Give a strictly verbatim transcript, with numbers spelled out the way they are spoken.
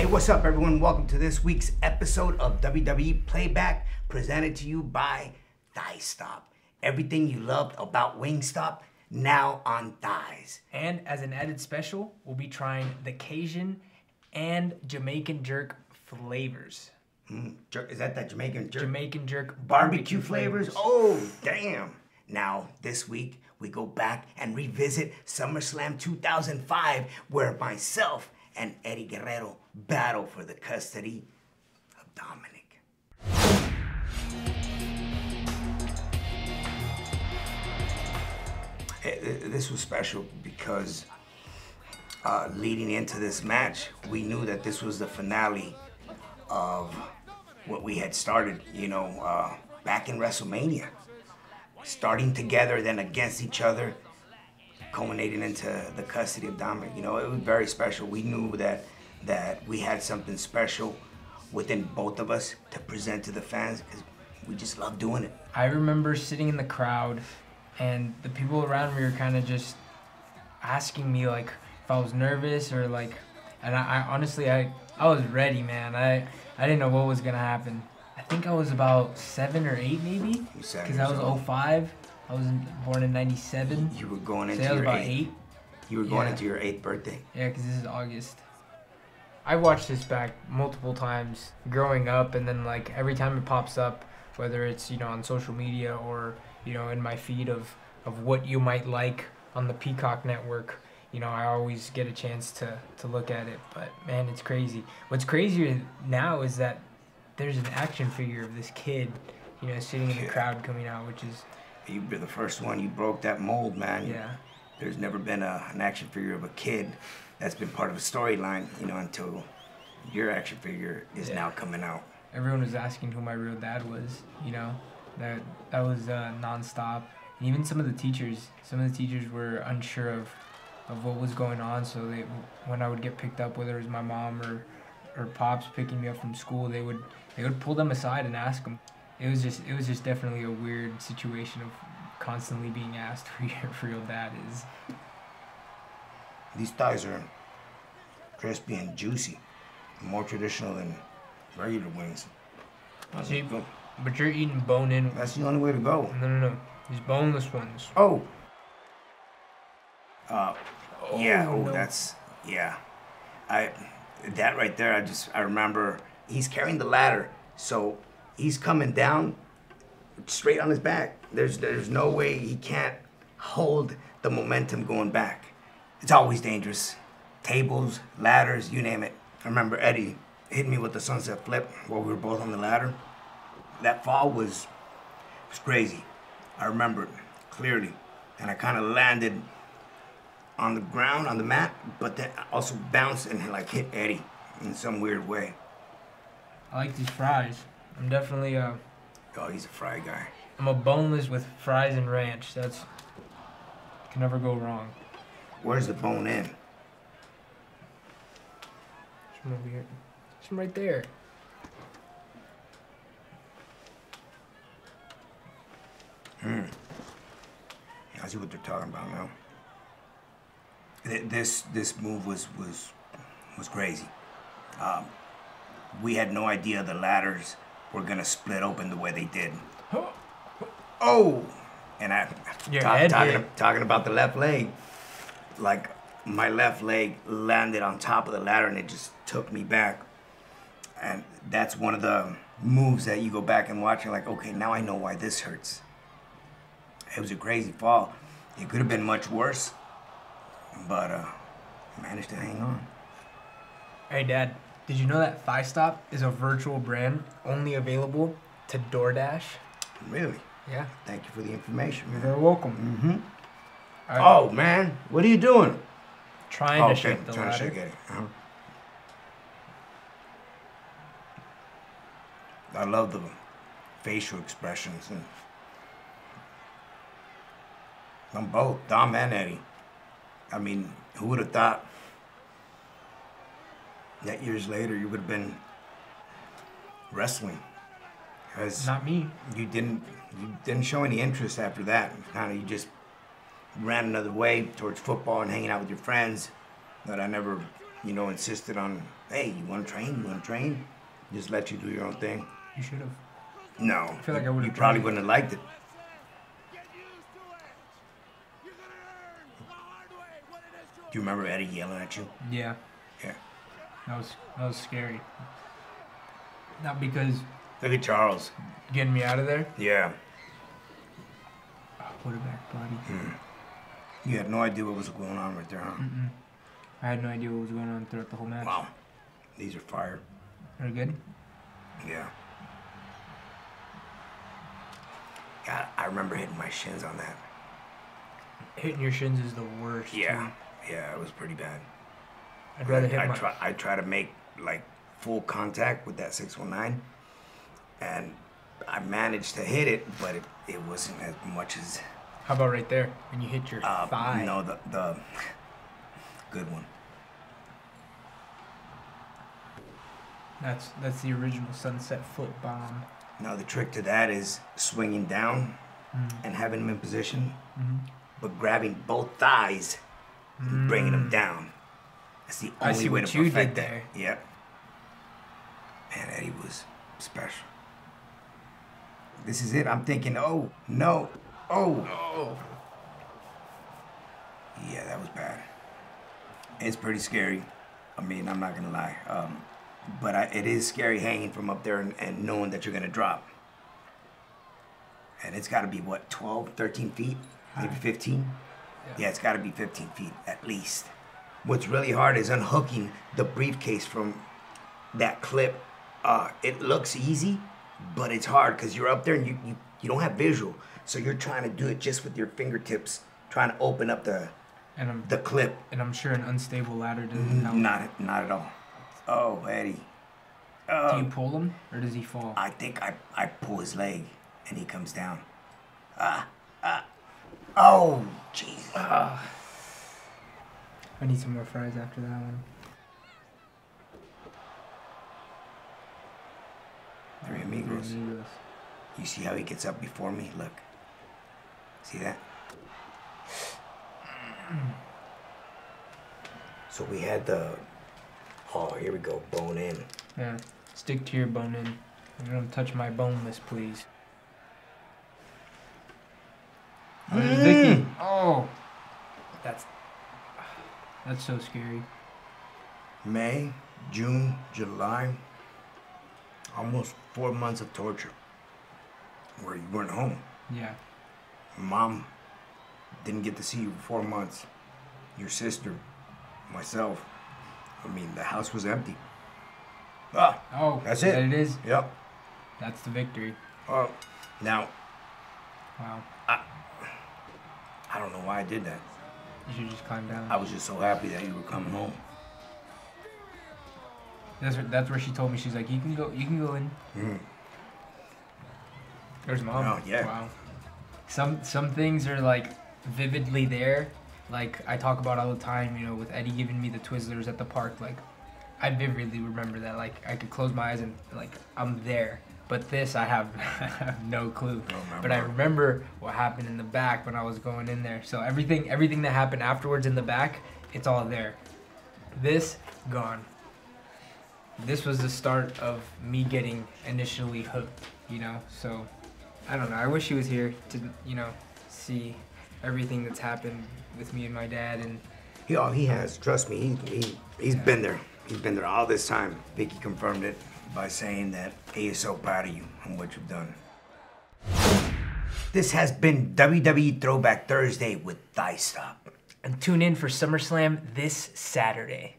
what's up, everyone? Welcome to this week's episode of W W E Playback, presented to you by Thighstop. Everything you loved about Wingstop, now on thighs. And as an added special, we'll be trying the Cajun and Jamaican jerk flavors. Mm, jerk, is that that Jamaican jerk? Jamaican jerk Barbecue, barbecue flavors? flavors. Oh, damn. Now, this week, we go back and revisit SummerSlam two thousand five, where myself and Eddie Guerrero battle for the custody of Dominik. This was special because uh, leading into this match, we knew that this was the finale of what we had started, you know, uh, back in WrestleMania. Starting together, then against each other, culminating into the custody of Dominik. You know, it was very special. We knew that that we had something special within both of us to present to the fans because we just love doing it. I remember sitting in the crowd and the people around me were kind of just asking me like if I was nervous or like, and I, I honestly, I, I was ready, man. I, I didn't know what was going to happen. I think I was about seven or eight maybe, because I was oh five. I was born in ninety-seven. You were going into so I was your about eighth. eight. You were going Yeah. into your eighth birthday. Yeah, because this is August. I watched this back multiple times growing up, and then like every time it pops up, whether it's, you know, on social media or, you know, in my feed of, of what you might like on the Peacock network, you know, I always get a chance to, to look at it. But man, it's crazy. What's crazier now is that there's an action figure of this kid, you know, sitting in the Yeah. crowd coming out, which is... You were the first one. You broke that mold, man. Yeah. There's never been a, an action figure of a kid that's been part of a storyline, you know, until your action figure is Yeah. now coming out. Everyone was asking who my real dad was, you know. That that was uh, nonstop. And even some of the teachers, some of the teachers were unsure of, of what was going on. So they, when I would get picked up, whether it was my mom or, or pops picking me up from school, they would they would pull them aside and ask them. It was just it was just definitely a weird situation of constantly being asked who your real dad is. These thighs are crispy and juicy, more traditional than regular wings. That's See, good. but you're eating bone-in. That's the only way to go. No, no, no. These boneless ones. Oh. Uh, yeah. Oh, Oh, no. that's yeah. I that right there. I just I remember he's carrying the ladder, so he's coming down straight on his back. There's there's no way he can't hold the momentum going back. It's always dangerous. Tables, ladders, you name it. I remember Eddie hitting me with the sunset flip while we were both on the ladder. That fall was was crazy. I remember it clearly, and I kind of landed on the ground on the mat, but then I also bounced and like hit Eddie in some weird way. I like these fries. I'm definitely a, Oh, he's a fry guy. I'm a boneless with fries and ranch. That's, can never go wrong. Where's the bone in? There's some over here. There's some right there. Hmm. I see what they're talking about now. Th- This this move was was was crazy. Um, we had no idea the ladders were gonna split open the way they did. Oh, and I Your talk- head talking hit. talking about the left leg. Like my left leg landed on top of the ladder and it just took me back. And that's one of the moves that you go back and watch. You're like, okay, now I know why this hurts. It was a crazy fall. It could have been much worse, but uh, I managed to hang on. Hey, Dad, did you know that Thighstop is a virtual brand only available to DoorDash? Really? Yeah. Thank you for the information. You're Man. very welcome. Mm-hmm. All right. Oh man, what are you doing? Trying Oh, to okay, shake the trying ladder. to shake it. Uh-huh. I love the facial expressions and on both Dom and Eddie. I mean, who would have thought that years later you would have been wrestling? Because Not me. you didn't you didn't show any interest after that. Kind of you just ran another way towards football and hanging out with your friends. That I never you know, insisted on, hey, you want to train? You want to train? Just let you do your own thing. You should have. No. I feel like I would have. You probably wouldn't have liked it. Do you remember Eddie yelling at you? Yeah. Yeah. That was that was scary. Not because Look at Charles. getting me out of there. Yeah. Oh, quarterback body. Hmm. You had no idea what was going on right there, huh? Mm-mm. I had no idea what was going on throughout the whole match. Wow. These are fire. Are good? Yeah. God, I remember hitting my shins on that. Hitting your shins is the worst. Yeah. Too. Yeah, it was pretty bad. I'd rather hit I my... try I try to make like full contact with that six one nine, and I managed to hit it, but it, it wasn't as much as... How about right there, when you hit your uh, thigh? No, the, the good one. That's that's the original sunset foot bomb. No, the trick to that is swinging down Mm. and having him in position, Mm-hmm. but grabbing both thighs and bringing him Mm. down. That's the I only see way what to you perfect did that. there. Yep. Man, Eddie was special. This is it. I'm thinking, oh, no, oh. Oh. Yeah, that was bad. It's pretty scary. I mean, I'm not gonna lie. Um, but I, it is scary hanging from up there and, and knowing that you're gonna drop. And it's gotta be, what, twelve, thirteen feet? Maybe fifteen? Yeah. Yeah, it's gotta be fifteen feet, at least. What's really hard is unhooking the briefcase from that clip. Uh, it looks easy, but it's hard because you're up there and you, you, you don't have visual. So you're trying to do it just with your fingertips, trying to open up the And I'm the clip. and I'm sure an unstable ladder doesn't help. Not, not at all. Oh, Eddie. Oh, Do you pull him or does he fall? I think I, I pull his leg and he comes down. Ah, ah. Oh, jeez. Ah. I need some more fries after that one. Three amigos. Three amigos. You see how he gets up before me? Look. See that? So we had the... Oh, here we go. Bone in. Yeah. Stick to your bone in. You don't touch my boneless, please. Oh, there's Vicky. Oh. That's... That's so scary. May, June, July. Almost four months of torture. Where you weren't home. Yeah. Mom didn't get to see you for four months. Your sister, myself. I mean, the house was empty. Ah, Oh. That's that it. it is? yep. That's the victory. Oh, now, Wow. I don't know why I did that. You should just climb down. I was just so happy that you were coming home. That's where, that's where she told me. She's like, you can go. You can go in. Mm. There's mom. Oh, yeah. Wow. Some some things are like vividly there. Like I talk about all the time. You know, with Eddie giving me the Twizzlers at the park. Like I vividly remember that. Like I could close my eyes and like I'm there. But this I have, I have no clue. Don't But I remember. remember what happened in the back when I was going in there. So everything everything that happened afterwards in the back, it's all there. This gone. This was the start of me getting initially hooked, you know? So, I don't know. I wish he was here to, you know, see everything that's happened with me and my dad. And He, oh, he has. Trust me. He, he, he's Yeah. been there. He's been there all this time. Vicky confirmed it by saying that he is so proud of you and what you've done. This has been W W E Throwback Thursday with Thighstop. and tune in for SummerSlam this Saturday.